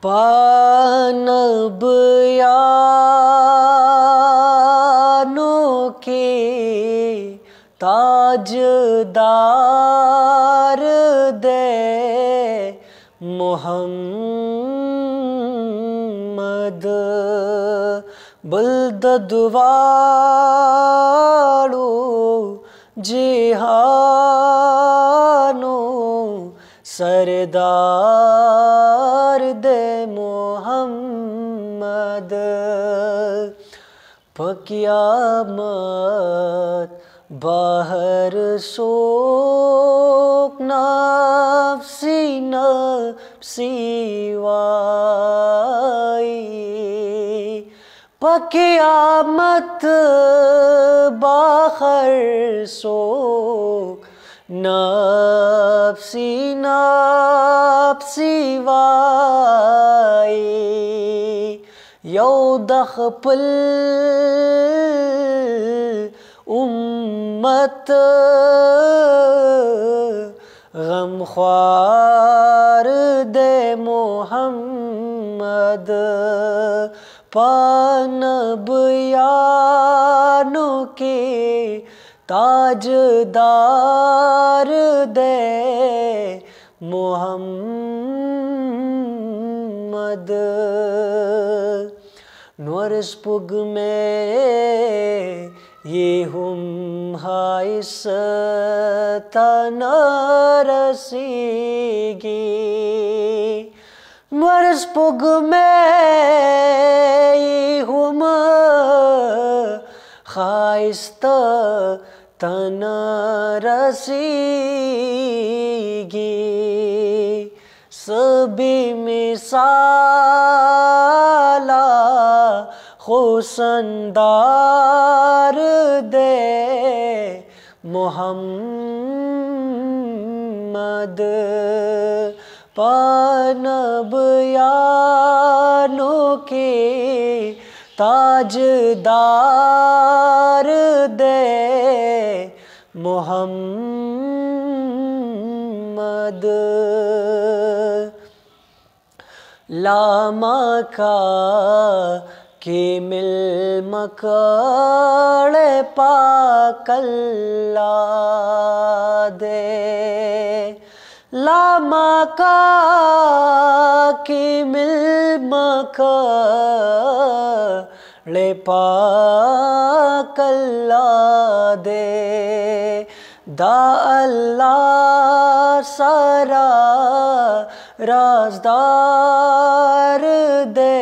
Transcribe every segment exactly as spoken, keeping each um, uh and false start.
پانب یانوں کے تاجدار دے محمد بلددواڑو جہانو سردار دے محمد پقیامت باہر سوک نفسی نفسی وائی پقیامت باہر سوک نفسی نفسی وائی یو دخپل امت غمخوار دے محمد پانب یانوں کے تاجدار دے محمد نورس پگ میں یہ ہم ہائس تنرسیگی نورس پگ میں یہ ہم خائست تنرسیگی سبی مثالا خوسندار دے محمد پانب یانوں کے تاجدار دے محمد لاما کا کہ مل مکڑ پاک اللہ دے لاما کا کہ مل مکڑ پاک اللہ دے دا اللہ سارا رازدار دے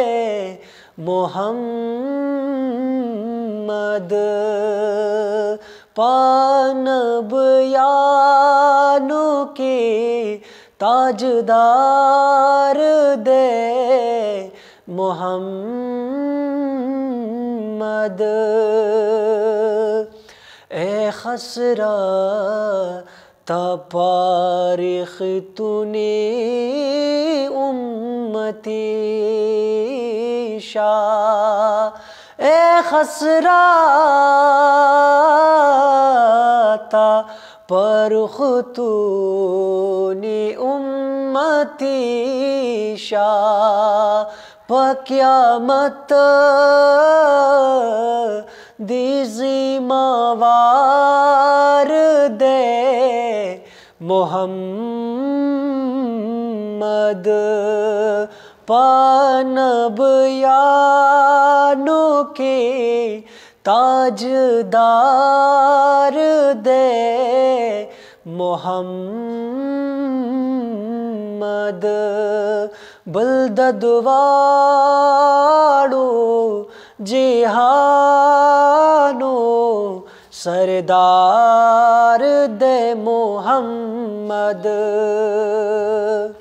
محمد پانب یانوں کے تاجدار دے محمد اے خسرہ تا پارخ تو نے امتی شاہ اے خسرہ تا پرخ تو نے امتی شاہ پقیامت دیزی موار دے محمد پانب یانوں کے تاجدار دے محمد بلددواڑو جہانو سردار دے محمد